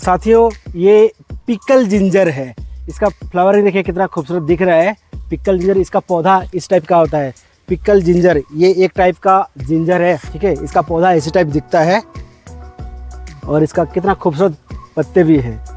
साथियों ये pickle ginger है, इसका फ्लावर देखिए कितना खूबसूरत दिख रहा है। पिकल जिंजर, इसका पौधा इस टाइप का होता है। पिकल जिंजर ये एक टाइप का जिंजर है, ठीक है। इसका पौधा इसी टाइप दिखता है और इसका कितना खूबसूरत पत्ते भी है।